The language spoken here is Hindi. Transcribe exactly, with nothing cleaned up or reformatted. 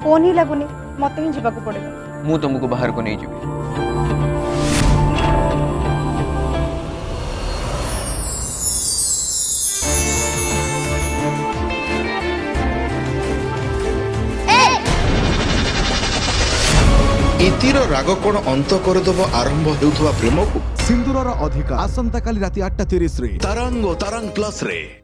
फोन ही लगुनि मत ही जावाक पड़ेगा। मु तुमको बाहर को नहीं जीवी। इतिर राग कोण अंत करदेव आरंभ हेउथुवा प्रेम को सिंदूरर अधिकार आसंता काली राति आठ तीस रे तरंग तरंग प्लस रे।